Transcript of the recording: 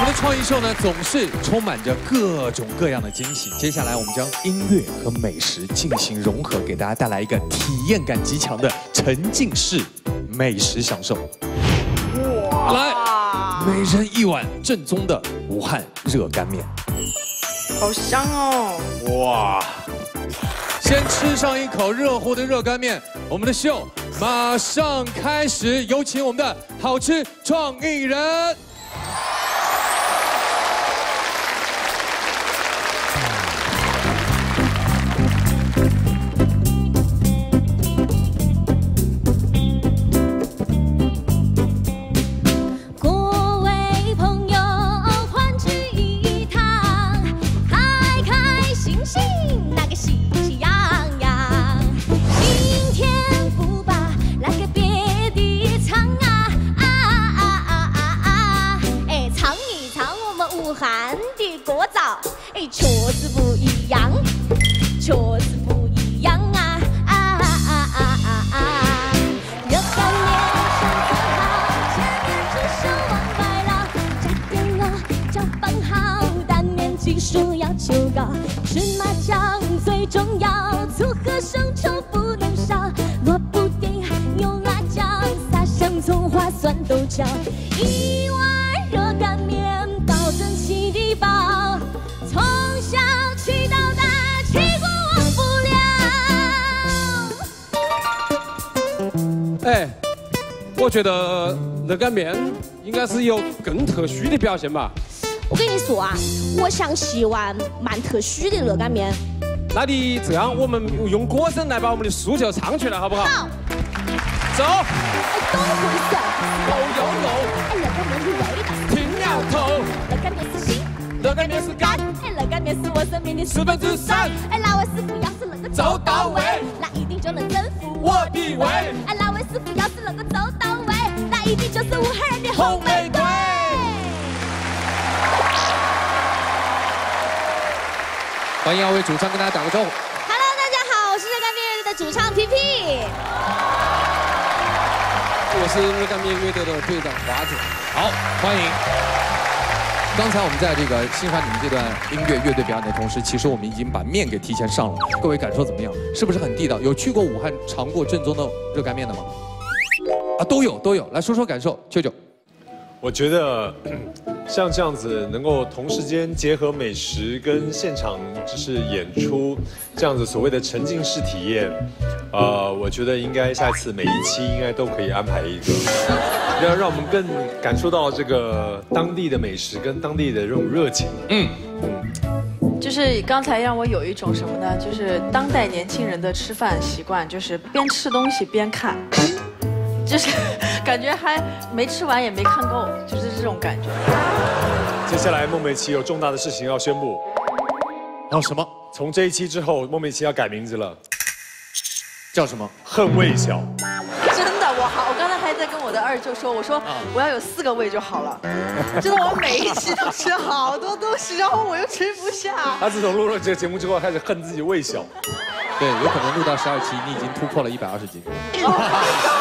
的创意秀呢，总是充满着各种各样的惊喜。接下来我们将音乐和美食进行融合，给大家带来一个体验感极强的沉浸式美食享受。哇！来，每人一碗正宗的武汉热干面。 好香哦！ 哇！先吃上一口热乎的热干面，我们的秀马上开始。有请我们的好吃创意人。 确实不一样，确实不一样啊！热干面上色好，前面只手往外捞，加点辣，搅拌好，蛋面技术要求高，芝麻酱最重要，醋和生抽不能少，萝卜丁、牛辣椒，撒上葱花、酸豆角，一碗热干面保证气地饱。 从小吃到大，吃过忘不了。 哎，我觉得热干面应该是有更特殊的表现吧。 我跟你说啊，我想洗碗蛮特殊的热干面。 那你这样，我们用歌声来把我们的诉求唱出来，好不好？ 好。 走。 哎，懂回事。 肉有肉。 哎，热干面的味道。 听了头。 热干面是心。 热干面是干， 哎，热干面是我生命的 3%。 哎，那位师傅要是能够走到位， 那一定就能征服我的胃。 哎，那位师傅要是能够走到位，那一定就是武汉人的红玫瑰。 欢迎2位主唱跟大家打个招呼。 Hello， 大家好，我是热干面乐队的主唱皮皮。 我是热干面乐队的队长华子。 好，欢迎。 刚才我们在这个欣赏你们这段音乐乐队表演的同时，其实我们已经把面给提前上了。各位感受怎么样？是不是很地道？有去过武汉尝过正宗的热干面的吗？啊，都有。来说说感受，舅舅。 我觉得像这样子能够同时间结合美食跟现场就是演出这样子所谓的沉浸式体验，我觉得应该下一次每一期应该都可以安排一个。 要让我们更感受到这个当地的美食跟当地的这种热情。 就是刚才让我有一种什么呢？就是当代年轻人的吃饭习惯，就是边吃东西边看，就是感觉还没吃完也没看够，就是这种感觉。 接下来孟美岐有重大的事情要宣布。 哦，什么？ 从这一期之后，孟美岐要改名字了， 叫什么？ 恨魏晓。 真的，我刚才还在跟我的二舅说，我说我要有4个胃就好了。真的，我每一期都吃好多东西，然后我又吃不下。 他自从录了这个节目之后，开始恨自己胃小。 对，有可能录到12期，你已经突破了120斤。